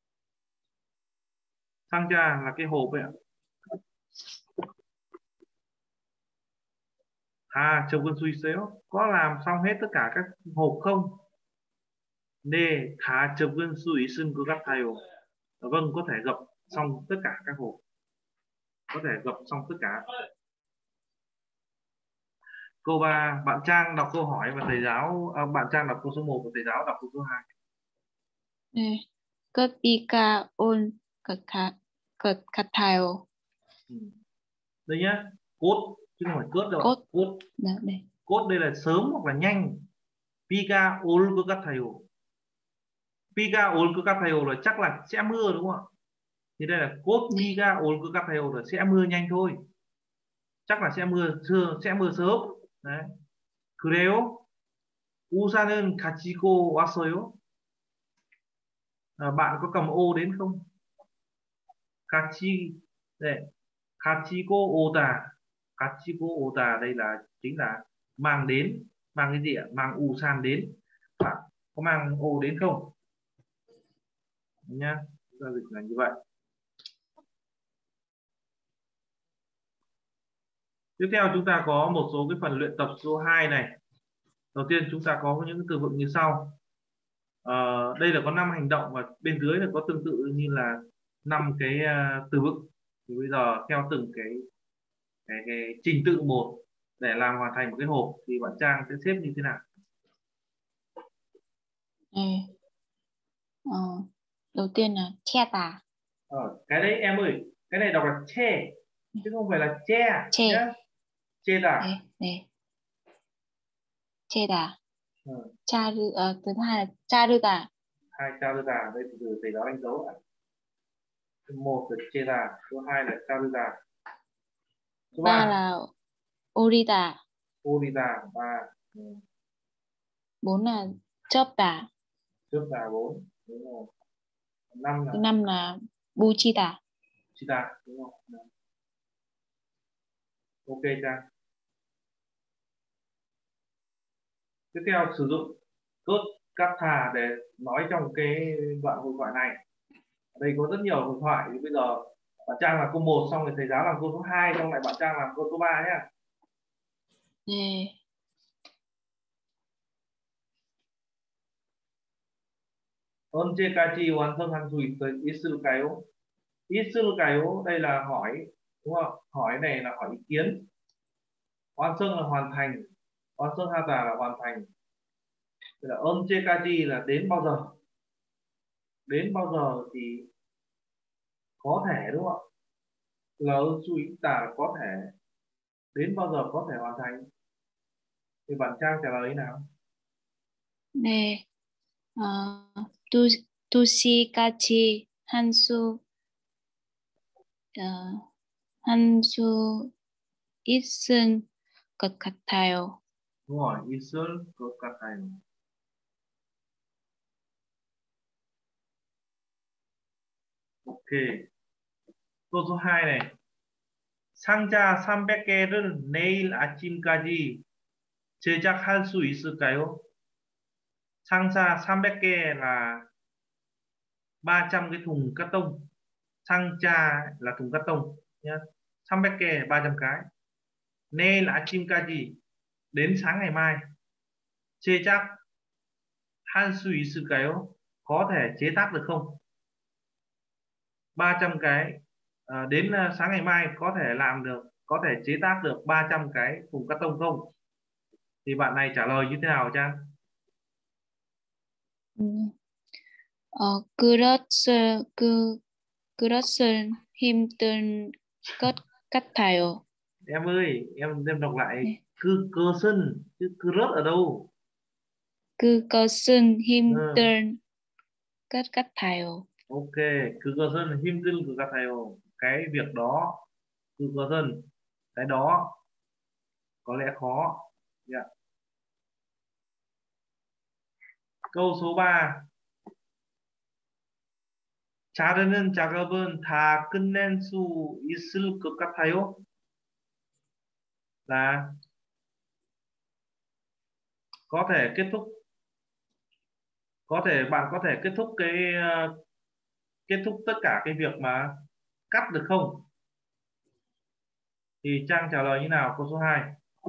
상자 là cái hộp ấy ạ. 접은 수 있어요? Có làm xong hết tất cả các hộp không? 네, 다 접은 수 있을 것 같아요. Vâng, có thể gập xong tất cả các hộp. Có thể gập xong tất cả. Câu 3, bạn Trang đọc câu hỏi và thầy giáo bạn Trang đọc câu số 1 và thầy giáo đọc câu số 2. 네, 비가 올 것 같아요. Đây nhá, cốt chứ không phải cốt đâu. Cốt. 네. Cốt đây là sớm hoặc là nhanh. 비가 올 것 같아요. 비가 올 것 같아요 là chắc là sẽ mưa đúng không ạ? Thì đây là cốt 비가 올 것 같아요 là sẽ mưa nhanh thôi. Chắc là sẽ mưa sớm. Đấy. 그래요? 우산은 가지고 왔어요? Bạn có cầm ô đến không? 가지고 오다. 가지고 오다 đây là chính là mang đến, mang cái gì ạ? Mang 우산 đến. Bạn có mang ô đến không? Nhá, giao dịch là như vậy. Tiếp theo chúng ta có một số cái phần luyện tập số 2 này. Đầu tiên chúng ta có những từ vựng như sau. Đây là có 5 hành động và bên dưới là có tương tự như là 5 cái từ vựng. Thì bây giờ theo từng cái trình tự một để làm hoàn thành một cái hộp thì bạn Trang sẽ xếp như thế nào? đầu tiên là che다. Cái đấy em ơi, cái này đọc là che chứ không phải là che nhá. Che다. 네. che다. thứ hai là 자르다. 자르다 đây từ thầy giáo đánh dấu ạ. Một là che다, thứ hai là 자르다. Thứ ba là 오리다. ba. 4 là chớp다. 4 đúng rồi. 5 là thứ 5 là buchida. đúng không? Ok Trang. Tiếp theo sử dụng cốt katha để nói trong cái đoạn hội thoại này. Ở đây có rất nhiều hội thoại thì bây giờ bạn Trang làm câu 1 xong rồi thầy giáo làm câu số 2 xong lại bạn Trang làm câu số 3 nhé. 네. 언제까지 완성할 수 있을까요? 있을까요? Đây là hỏi đúng không? Hỏi này là hỏi ý kiến. 완성 là hoàn thành, 완성하다 là hoàn thành. Tức là 언제까지 là đến bao giờ. Đến bao giờ thì có thể, đúng không ạ? Là 수 있다 là có thể. Đến bao giờ có thể hoàn thành. Thì bạn Trang trả lời thế nào? 네, 두, 2시까지 한 수 있을 것 같아요. Đúng rồi, 있을 것 같아요. Ok. Câu số 2 này. 상자 300개를 내일 아침까지 제작할 수 있을까요? 상자 300개 là 300 cái thùng cắt tông. 상자 là thùng cắt tông nhé. 300개 300 cái. 내일 아침까지 đến sáng ngày mai. 제작할 수 있을까요? Có thể chế tác được không? 300 cái đến sáng ngày mai có thể làm được, có thể chế tác được 300 cái thùng cắt tông không? Thì bạn này trả lời như thế nào Trang? 그것은 힘든 것 같아요. Em ơi, em đọc lại. 네. Cơ sân, cứ rớt ở đâu? 그것은 힘든 것 같아요. Ok, 그것은 힘든 것 같아요. Cái việc đó, 그것은, cái đó có lẽ khó. Yeah. Câu số 3. 자르는 작업은 다 끝낸 수 있을 것 같아요. Là có thể kết thúc, bạn có thể kết thúc kết thúc tất cả cái việc mà cắt được không? Thì Trang trả lời như nào? Câu số 2.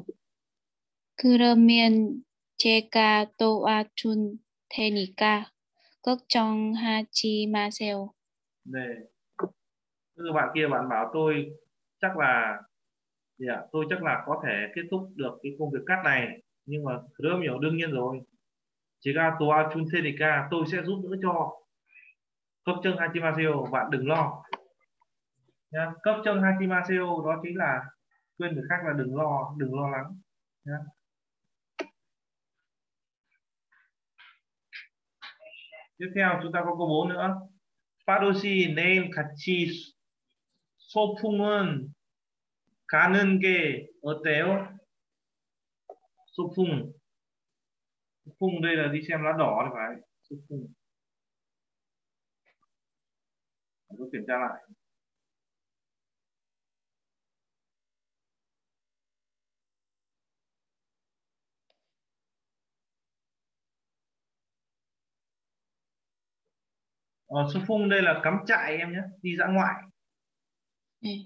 그러면 제가 도와줄 테니까 걱정하지 마세요. Này, như bạn kia bạn bảo tôi chắc là tôi chắc là có thể kết thúc được cái công việc cắt này, nhưng mà 그러면 đương nhiên rồi. 제가 도와줄 테니까 tôi sẽ giúp đỡ cho. 걱정하지 마세요, bạn đừng lo. Nhá. 걱정하지 마세요 đó chính là khuyên người khác là đừng lo lắng. Nhá. Tiếp theo chúng ta có câu 4 nữa. 빠르시 내일 같이 소풍은 가는 게 어때요? 소풍. Sophung đây là đi xem lá đỏ thì phải. Sophung. Tôi kiểm tra lại. Sophung đây là cắm trại em nhé, đi dã ngoại. 네.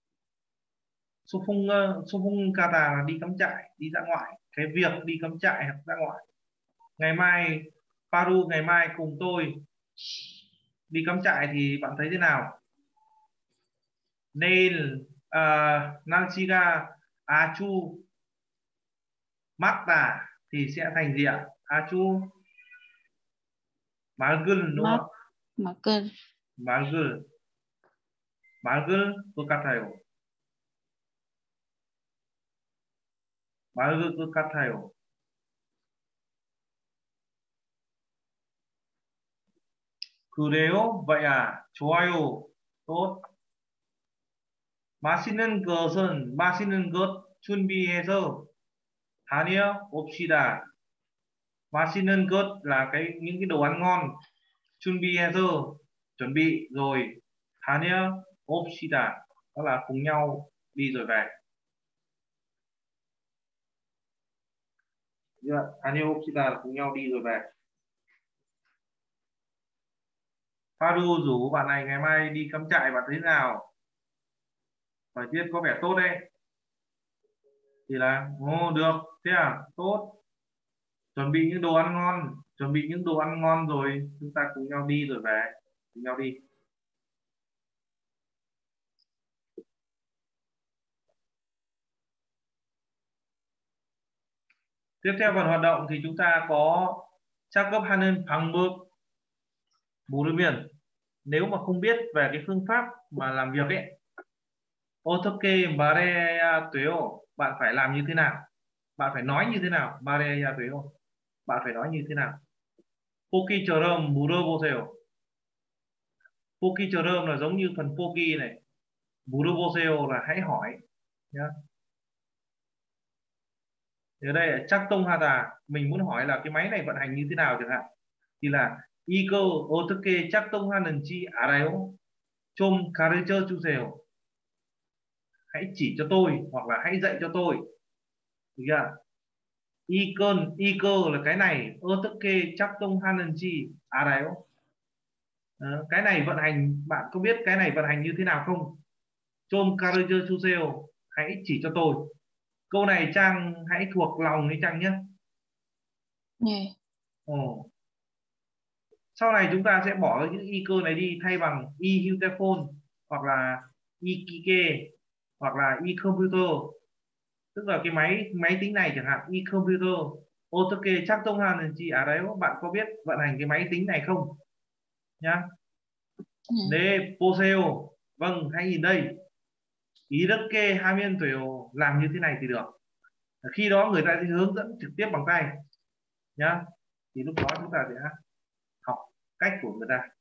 Sophung Kata là đi cắm trại, đi dã ngoại. Cái việc đi cắm trại hoặc dã ngoại. Ngày mai Paru ngày mai cùng tôi đi cắm trại thì bạn thấy thế nào? Neil Nanchiga Achu Matta thì sẽ thành gì ạ? Achu Malgun đúng không? 막을 Malgun 것 같아요. 맑을 것 같아요. 그래요? vậy à? 좋아요. tốt. 맛있는 것 준비해서 다녀옵시다. 맛있는 것 là những cái đồ ăn ngon. 준비해서 chuẩn bị rồi. 다녀옵시다 đó là cùng nhau đi rồi về. 다녀옵시다 là cùng nhau đi rồi về. Paru rủ bạn này ngày mai đi cắm trại, bạn thấy thế nào? Thời tiết có vẻ tốt đấy. Thì là được, thế à, tốt. Chuẩn bị những đồ ăn ngon rồi chúng ta cùng nhau đi rồi về. Cùng nhau đi. Tiếp theo phần hoạt động thì chúng ta có 작업하는 방법 모르면, nếu mà không biết về cái phương pháp mà làm việc ấy, 어떻게 말해야 돼요, bạn phải làm như thế nào, bạn phải nói như thế nào, 말해야 돼요, bạn phải nói như thế nào. 포기처럼 물어보세요. 포기처럼 là giống như phần 포기 này, 물어보세요 là hãy hỏi nhá. Ở đây là 작동하다, mình muốn hỏi là cái máy này vận hành như thế nào chẳng hạn, thì là 이거 어떻게 작동하는지 알아요? 좀 가르쳐 주세요. Hãy chỉ cho tôi hoặc là hãy dạy cho tôi. Được chưa? 이거 là cái này, 어떻게 작동하는지 알아요? Cái này vận hành, bạn có biết cái này vận hành như thế nào không? 좀 가르쳐 주세요. Hãy chỉ cho tôi. Câu này Trang hãy thuộc lòng đi Trang nhé. 네. Ồ. Sau này chúng ta sẽ bỏ những y cơ này đi, thay bằng y 휴대폰 hoặc là y kike hoặc là y computer, tức là cái máy tính này chẳng hạn, y computer. 어떻게 작동하는지 알아요? Bạn có biết vận hành cái máy tính này không? Nhá. 네, 보세요. Vâng, hãy nhìn đây. 이렇게 하면 돼요. Làm như thế này thì được. Khi đó người ta sẽ hướng dẫn trực tiếp bằng tay nhá, thì lúc đó chúng ta sẽ học cách của người ta.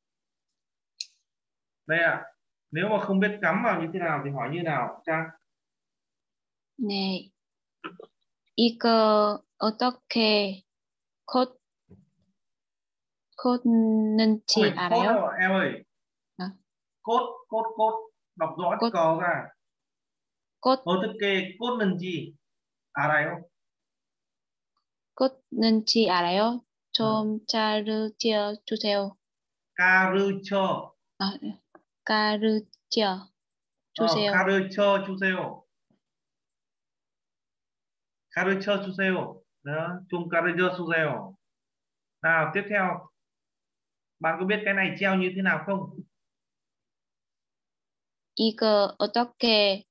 Đây ạ. Nếu mà không biết cắm vào như thế nào thì hỏi như nào Trang? 네. 이거 어떻게 Không 꽂는지 phải code 알아요? đâu em ơi. À. Code đọc rõ chữ Code. cò ra. 꽂 어떻게 꽂는지 알아요? 꽂는지 알아요? 좀 가르쳐 주세요. 가르쳐. 아, 가르쳐 주세요. 가르쳐 주세요. 가르쳐 주세요. Đó, 좀 가르쳐 주세요. Nào, tiếp theo. Bạn có biết cái này treo như thế nào không? 이거 어떻게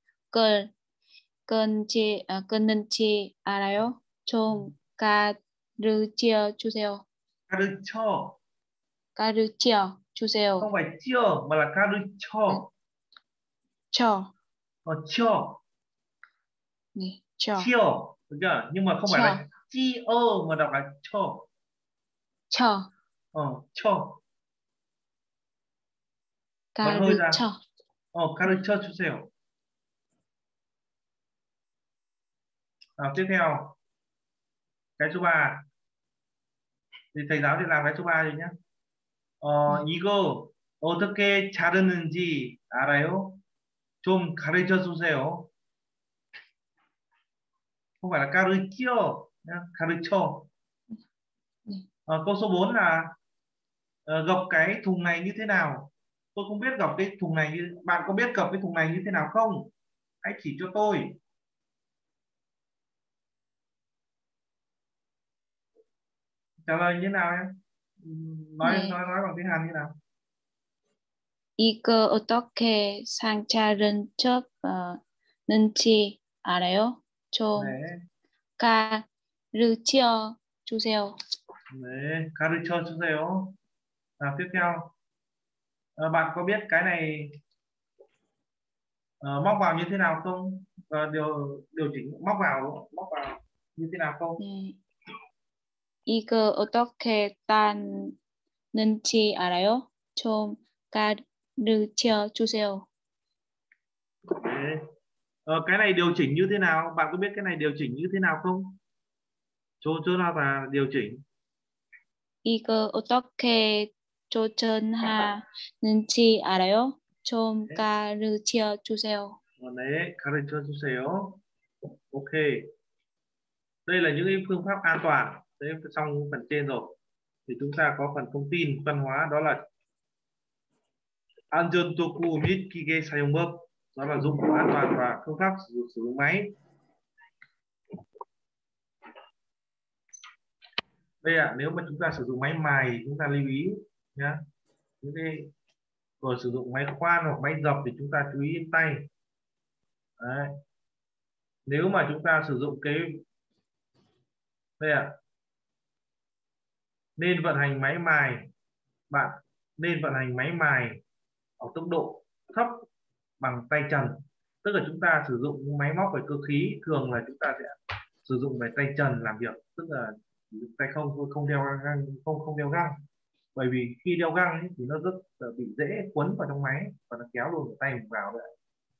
끊는지 알아요? 좀 가르쳐 주세요. 가르쳐. 가르쳐 주세요. Không phải chưa mà là 가르쳐. 쳐. Cho. 네, 쳐. Chiều. Được chưa? Nhưng mà không phải là 쳐. chi ơ mà đọc là cho. 쳐. cho. Bật hơi ra. 가르쳐. 가르쳐 주세요. Nào, tiếp theo. Cái số 3. Thì thầy giáo sẽ làm cái số 3 rồi nhé. 이거 어떻게 자르는지 알아요? 좀 가르쳐 주세요. Không phải là 가르쳐 nhá, 가르쳐. Câu số 4 là gập cái thùng này như thế nào? Tôi không biết gập cái thùng này như, bạn có biết gập cái thùng này như thế nào không? Hãy chỉ cho tôi. Trả lời như thế nào em? Nói bằng tiếng Hàn như nào? 이거 어떻게 상차를 접는지 알아요? 좀 네. 가르쳐 주세요. 네, 가르쳐 주세요. Tiếp theo. Bạn có biết cái này móc vào như thế nào không? Điều chỉnh móc vào như thế nào không? 네. 이거 어떻게 땄는지 알아요? 좀 가르쳐 주세요. Đấy. Cái này điều chỉnh như thế nào? Bạn có biết cái này điều chỉnh như thế nào không? Chỗ nào là điều chỉnh? 이거 어떻게 조정하는지 알아요? 좀 가르쳐 주세요. Đấy, 가르쳐 주세요. Ok. Đây là những cái phương pháp an toàn. Đấy, xong phần trên rồi. Thì chúng ta có phần thông tin văn hóa, đó là 안전도구 및 기계 사용법, đó là dụng cụ an toàn và phương pháp sử dụng máy. Đây ạ, nếu mà chúng ta sử dụng máy mài chúng ta lưu ý nhá. Những cái rồi sử dụng máy khoan hoặc máy dập thì chúng ta chú ý đến tay. Đấy. Nếu mà chúng ta sử dụng cái Đây ạ. Nên vận hành máy mài, bạn nên vận hành máy mài ở tốc độ thấp bằng tay trần. Tức là chúng ta sử dụng máy móc về cơ khí, thường là chúng ta sẽ sử dụng về tay trần làm việc, tức là tay không, không đeo găng, không đeo găng. Bởi vì khi đeo găng ấy, thì nó rất bị dễ quấn vào trong máy và nó kéo luôn tay mình vào vậy.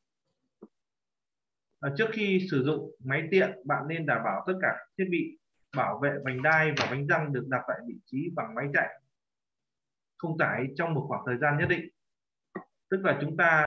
Trước khi sử dụng máy tiện, bạn nên đảm bảo tất cả thiết bị bảo vệ vành đai và bánh răng được đặt tại vị trí bằng máy chạy không tải trong một khoảng thời gian nhất định. Tức là chúng ta